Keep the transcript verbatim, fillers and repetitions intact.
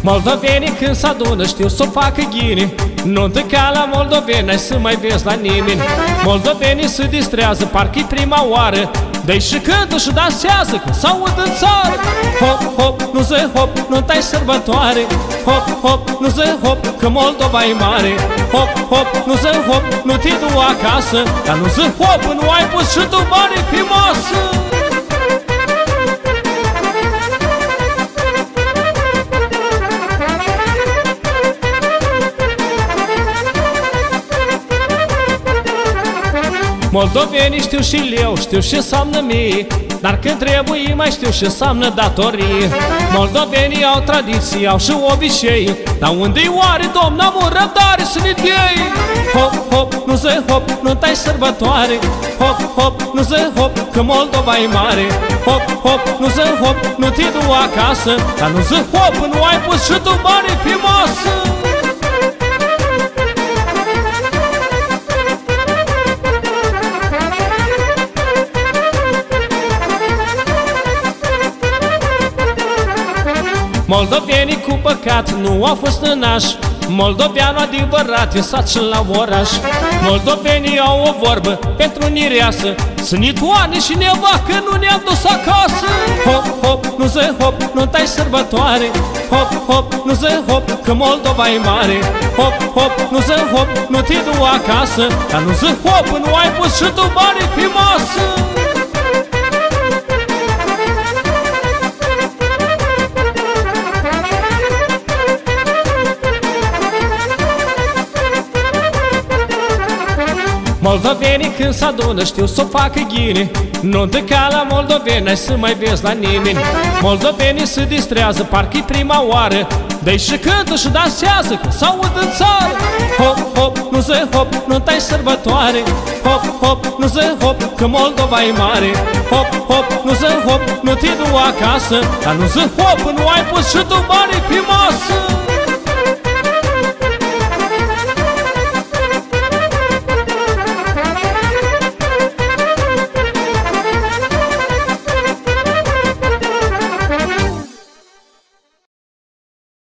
Moldovenii când s-adună știu să o facă ghini. Nuntă ca la moldoveni, n-ai să mai vezi la nimeni. Moldovenii se distrează, parcă-i prima oară. Dă-i și cântă și dansează când s-aud în țară. Hop, hop, nu ză hop, nunta-i sărbătoare. Hop, hop, nu ză hop, că Moldova e mare. Hop, hop, nu ză hop, nu te du acasă. Dar nu ză hop, nu ai pus și tu banii pe masă. Moldovenii știu și leu, știu și înseamnă mie. Dar când trebuie mai știu și înseamnă datorie. Moldovenii au tradiții, au și obicei. Dar unde-i oare, domn, am o răbdare să ne iei. Hop, hop, nu ză hop, nunta-i sărbătoare. Hop, hop, nu ză hop, că Moldova e mare. Hop, hop, nu ză hop, nu te du acasă. Dar nu ză hop, nu ai pus și tu banii pe masă. Moldovenii cu păcat nu au fost nănași. Moldoveanul adevărat e sat și la oraș. Moldovenii au o vorbă pentru nireasă: să ne toane și ne vacă, nu ne-am dus acasă. Hop, hop, nu ză hop, nunta-i sărbătoare. Hop, hop, nu ză hop, că Moldova e mare. Hop, hop, nu ză hop, nu te du acasă. Dar nu ză hop, nu ai pus și tu banii pe masă. Moldovenii când s-adună știu să o facă ghini. Nuntă ca la moldoveni, n-ai să mai vezi la nimeni. Moldovenii se distrează, parcă-i prima oară. Dă-i și cântă și dansează când s-aud în țară. Hop, hop, nu ză hop, nunta-i sărbătoare. Hop, hop, nu ză hop, că Moldova e mare. Hop, hop, nu ză hop, nu te du acasă. Dar nu ză hop, nu ai pus și tu banii pe masă.